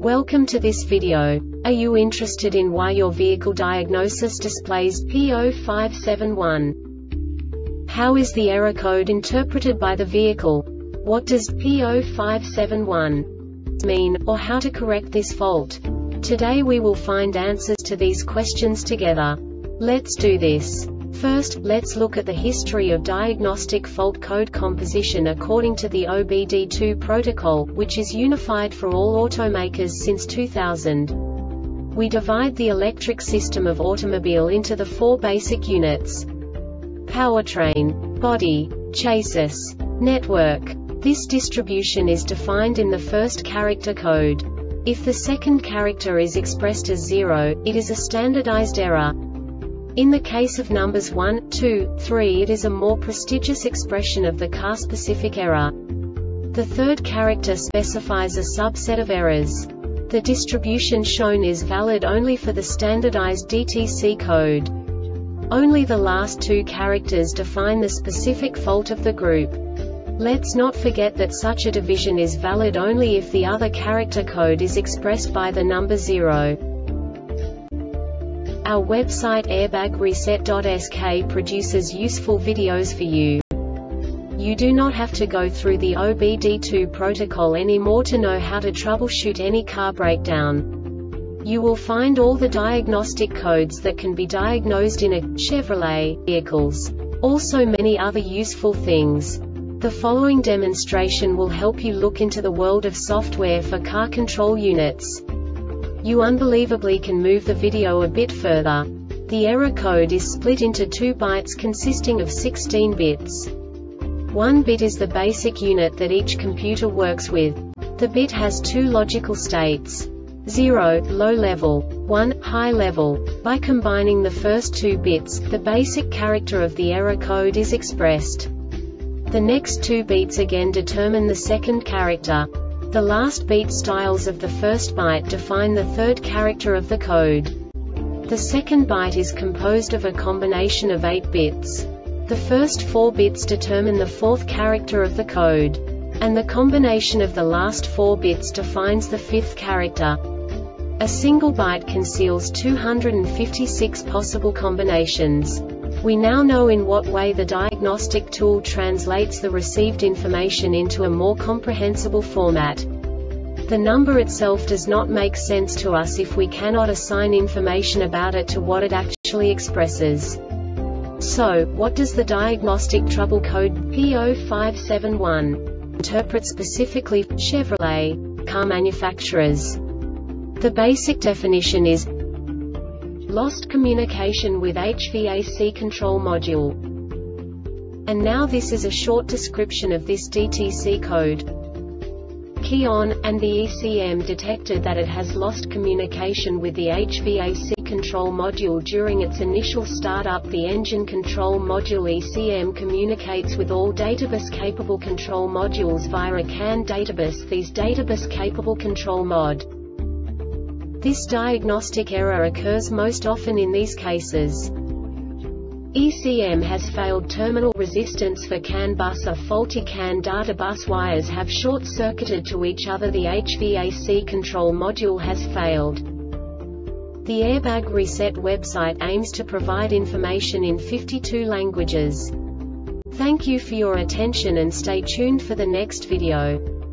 Welcome to this video. Are you interested in why your vehicle diagnosis displays P0571? How is the error code interpreted by the vehicle? What does P0571 mean, or how to correct this fault? Today we will find answers to these questions together. Let's do this. First, let's look at the history of diagnostic fault code composition according to the OBD2 protocol, which is unified for all automakers since 2000. We divide the electric system of automobile into the four basic units: powertrain, body, chassis, network. This distribution is defined in the first character code. If the second character is expressed as 0, it is a standardized error. In the case of numbers 1, 2, 3, it is a more prestigious expression of the car-specific error. The third character specifies a subset of errors. The distribution shown is valid only for the standardized DTC code. Only the last two characters define the specific fault of the group. Let's not forget that such a division is valid only if the other character code is expressed by the number 0. Our website airbagreset.sk produces useful videos for you. You do not have to go through the OBD2 protocol anymore to know how to troubleshoot any car breakdown. You will find all the diagnostic codes that can be diagnosed in a Chevrolet vehicles. Also many other useful things. The following demonstration will help you look into the world of software for car control units. You unbelievably can move the video a bit further. The error code is split into 2 bytes consisting of 16 bits. 1 bit is the basic unit that each computer works with. The bit has 2 logical states: 0, low level, 1, high level. By combining the first 2 bits, the basic character of the error code is expressed. The next 2 beats again determine the second character. The last beat styles of the first byte define the third character of the code. The second byte is composed of a combination of 8 bits. The first 4 bits determine the fourth character of the code. And the combination of the last 4 bits defines the fifth character. A single byte conceals 256 possible combinations. We now know in what way the diagnostic tool translates the received information into a more comprehensible format. The number itself does not make sense to us if we cannot assign information about it to what it actually expresses. So, what does the diagnostic trouble code P0571 interpret specifically for Chevrolet car manufacturers? The basic definition is lost communication with HVAC control module. And now this is a short description of this DTC code. Key on, and the ECM detected that it has lost communication with the HVAC control module during its initial startup. The engine control module ECM communicates with all databus-capable control modules via a CAN databus. These databus-capable control mod. This diagnostic error occurs most often in these cases: ECM has failed terminal resistance for CAN bus, or faulty CAN data bus wires have short-circuited to each other. The HVAC control module has failed. The Airbag Reset website aims to provide information in 52 languages. Thank you for your attention and stay tuned for the next video.